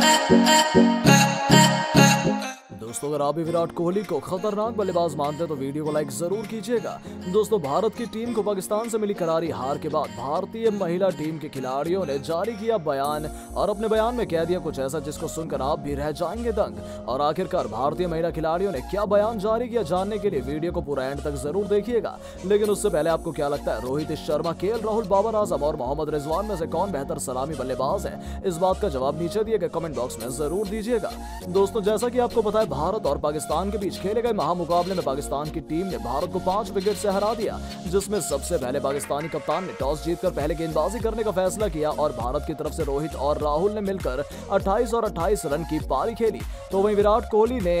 दोस्तों, अगर आप भी विराट कोहली को खतरनाक बल्लेबाज मानते हैं तो वीडियो को लाइक जरूर कीजिएगा। दोस्तों, भारत की टीम को पाकिस्तान से मिली करारी हार के बाद भारतीय महिला टीम के खिलाड़ियों ने जारी किया बयान और अपने बयान में कह दिया कुछ ऐसा जिसको सुनकर आप भी रह जाएंगे दंग। और आखिरकार भारतीय महिला खिलाड़ियों ने क्या बयान जारी किया, जानने के लिए वीडियो को पूरा एंड तक जरूर देखिएगा। लेकिन उससे पहले आपको क्या लगता है, रोहित शर्मा, केएल राहुल, बाबर आजम और मोहम्मद रिजवान में से कौन बेहतर सलामी बल्लेबाज है? इस बात का जवाब नीचे दिए गए कमेंट बॉक्स में जरूर दीजिएगा। दोस्तों, जैसा कि आपको पता है, भारत और पाकिस्तान के बीच खेले गए महामुकाबले में पाकिस्तान की टीम ने भारत को 5 विकेट से हरा दिया, जिसमें सबसे पहले पाकिस्तानी कप्तान ने टॉस जीतकर पहले गेंदबाजी करने का फैसला किया और भारत की तरफ से रोहित और राहुल ने मिलकर 28 और 28 रन की पारी खेली। तो वहीं विराट कोहली ने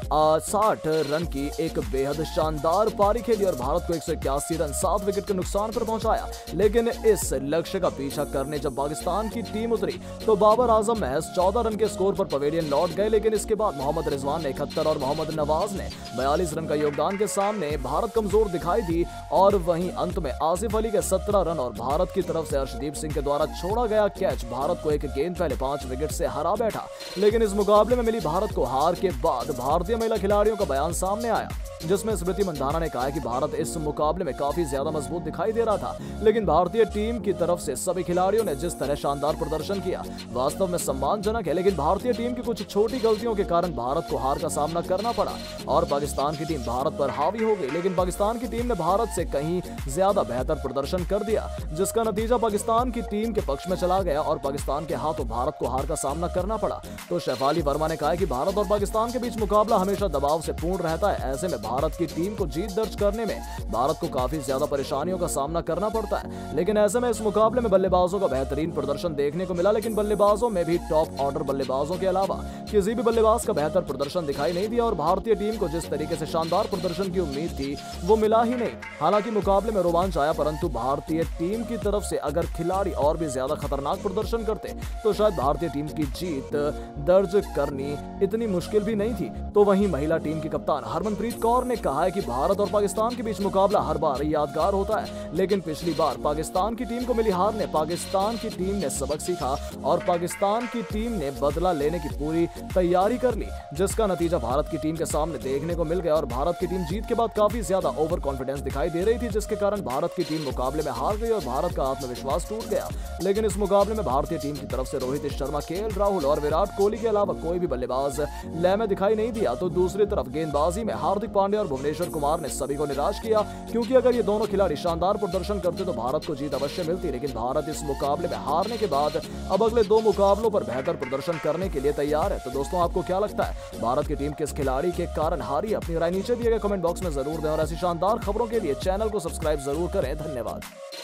60 रन की एक बेहद शानदार पारी खेली और भारत को 181 रन 7 विकेट के नुकसान पर पहुंचाया। लेकिन इस लक्ष्य का पीछा करने जब पाकिस्तान की टीम उतरी तो बाबर आजम महज 14 रन के स्कोर पर पवेलियन लौट गए। लेकिन इसके बाद मोहम्मद रिजवान ने 71 और मोहम्मद नवाज ने 42 रन का योगदान के सामने भारत कमजोर दिखाई दी। और वहीं अंत में आसिफ अली के 17 रन और भारत की तरफ से अर्शदीप सिंह के द्वारा छोड़ा गया कैच भारत को एक गेंद पहले 5 विकेट से हरा बैठा। लेकिन इस मुकाबले में मिली भारत को हार के बाद भारतीय महिला खिलाड़ियों का बयान सामने आया, जिसमें स्मृति मंधाना ने कहा कि भारत इस मुकाबले में काफी ज्यादा मजबूत दिखाई दे रहा था, लेकिन भारतीय टीम की तरफ से सभी खिलाड़ियों ने जिस तरह शानदार प्रदर्शन किया वास्तव में सम्मानजनक है। लेकिन भारतीय टीम की कुछ छोटी गलतियों के कारण भारत को हार का सामना करना पड़ा और पाकिस्तान की टीम भारत पर हावी हो गई। लेकिन पाकिस्तान की टीम ने भारत से कहीं ज्यादा बेहतर प्रदर्शन कर दिया, जिसका नतीजा पाकिस्तान की टीम के पक्ष में चला गया और पाकिस्तान के हाथों भारत को हार का सामना करना पड़ा। तो शेफाली वर्मा ने कहा कि भारत और पाकिस्तान के बीच मुकाबला हमेशा दबाव से पूर्ण रहता है। ऐसे में भारत की टीम को जीत दर्ज करने में भारत को काफी ज्यादा परेशानियों का सामना करना पड़ता है। लेकिन ऐसे में इस मुकाबले में बल्लेबाजों का बेहतरीन प्रदर्शन देखने को मिला, लेकिन बल्लेबाजों में भी टॉप ऑर्डर बल्लेबाजों के अलावा किसी भी बल्लेबाज का बेहतर प्रदर्शन दिखाई नहीं दिया और भारतीय टीम को जिस तरीके से शानदार प्रदर्शन की उम्मीद थी वो मिला ही नहीं। हालांकि मुकाबले में रोमांच आया, परंतु भारतीय टीम की तरफ से अगर खिलाड़ी और भी ज्यादा खतरनाक प्रदर्शन करते तो शायद भारतीय टीम की जीत दर्ज करनी इतनी मुश्किल भी नहीं थी। तो वहीं महिला टीम की कप्तान हरमनप्रीत कौर ने कहा है कि भारत और पाकिस्तान के बीच मुकाबला हर बार यादगार होता है, लेकिन पिछली बार पाकिस्तान की टीम को मिली हार ने पाकिस्तान की टीम ने सबक सीखा और पाकिस्तान की टीम ने बदला लेने की पूरी तैयारी कर ली, जिसका नतीजा भारत की टीम के सामने देखने को मिल गया। और भारत की टीम जीत के बाद काफी ज्यादा ओवर कॉन्फिडेंस दिखाई दे रही थी, जिसके कारण भारत की टीम मुकाबले में हार गई और भारत का आत्मविश्वास टूट गया। लेकिन इस मुकाबले में भारतीय टीम की तरफ से रोहित शर्मा, केएल राहुल और विराट कोहली के अलावा कोई भी बल्लेबाज लय में दिखाई नहीं दिया। तो दूसरी तरफ गेंदबाजी में हार्दिक पांड्या और भुवनेश्वर कुमार ने सभी को निराश किया, क्योंकि अगर ये दोनों खिलाड़ी शानदार प्रदर्शन करते तो भारत को जीत अवश्य मिलती। लेकिन भारत इस मुकाबले में हारने के बाद अब अगले 2 मुकाबलों पर बेहतर प्रदर्शन करने के लिए तैयार है। तो दोस्तों, आपको क्या लगता है, भारत की टीम किस खिलाड़ी के कारण हारी? अपनी राय नीचे दिए गए कमेंट बॉक्स में जरूर दें और ऐसी शानदार खबरों के लिए चैनल को सब्सक्राइब जरूर करें। धन्यवाद।